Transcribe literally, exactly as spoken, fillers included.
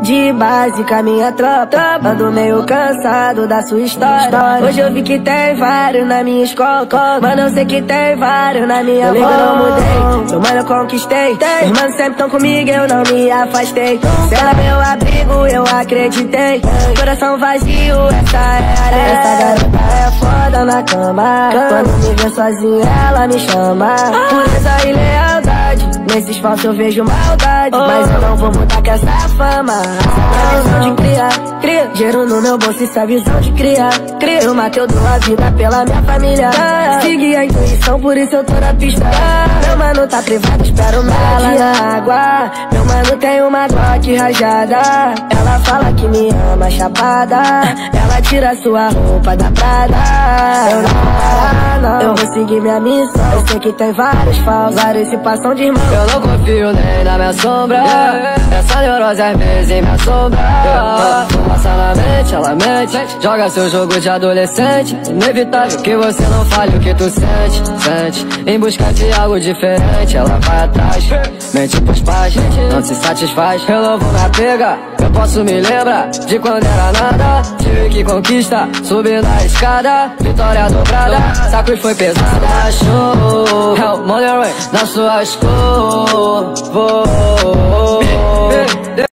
de base com a minha tropa. Ando meio cansado da sua história. Hoje eu vi que tem vários na minha escola, mano, eu sei que tem vários na minha avó. Eu não mudei, meu mano eu conquistei. Meus manos sempre tão comigo, eu não me afastei. Cê era meu abrigo, eu acreditei. Coração vazio, essa é a areia. Essa garota é foda na cama. Quando me vê sozinha, ela me chama. Pureza e lealdade, nesses falsos eu vejo maldade. Mas eu não vou mudar com essa fama. Essa visão de criar, cria dinheiro no meu bolso, essa visão de criar, cria. Eu matei, eu dou a vida pela minha família. Segui a intuição, por isso eu tô na pista. Meu mano tá privado, espero mela na água. Meu mano tem uma Glock rajada. Ela fala que me ama chapada. Ela tira sua roupa da Prada. Eu não vou parar, não. Eu vou seguir minha missão. Eu sei que tem vários falsos, vários se passam de irmão. Eu não confio nem na minha sombra. yeah. Essa neurose às vezes me assombra. yeah. Passa na mente, ela mente. Joga seu jogo de adolescente. Inevitável que você não fale o que tu sente. Sente, em busca de algo diferente. Ela vai atrás, mente pros pais, não se satisfaz. Eu não vou me apegar, eu posso me lembrar de quando era nada. Tive que conquista, subir na escada. Vitória dobrada, sacos foi pesado. Show, é o Money Rain na sua escova.